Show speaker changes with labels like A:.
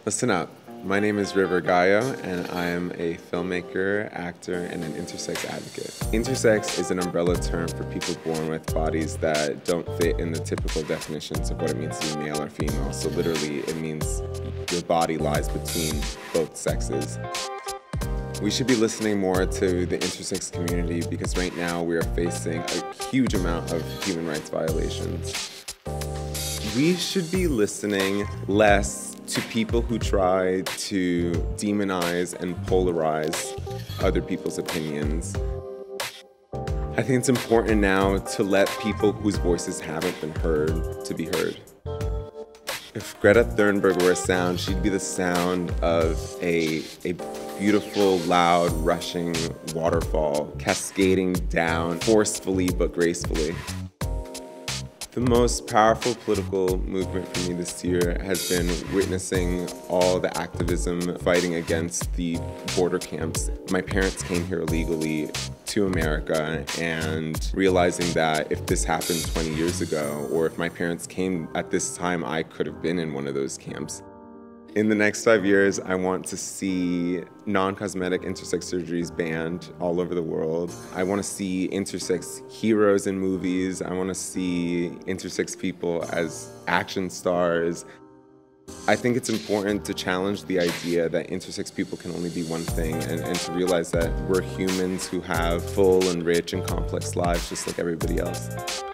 A: Listen up. My name is River Gallo, and I am a filmmaker, actor, and an intersex advocate. Intersex is an umbrella term for people born with bodies that don't fit in the typical definitions of what it means to be male or female. So literally, it means your body lies between both sexes. We should be listening more to the intersex community because right now we are facing a huge amount of human rights violations. We should be listening less to people who try to demonize and polarize other people's opinions. I think it's important now to let people whose voices haven't been heard to be heard. If Greta Thunberg were a sound, she'd be the sound of a beautiful, loud, rushing waterfall cascading down forcefully but gracefully. The most powerful political movement for me this year has been witnessing all the activism fighting against the border camps. My parents came here illegally to America, and realizing that if this happened 20 years ago, or if my parents came at this time, I could have been in one of those camps. In the next 5 years, I want to see non-cosmetic intersex surgeries banned all over the world. I want to see intersex heroes in movies. I want to see intersex people as action stars. I think it's important to challenge the idea that intersex people can only be one thing, and to realize that we're humans who have full and rich and complex lives just like everybody else.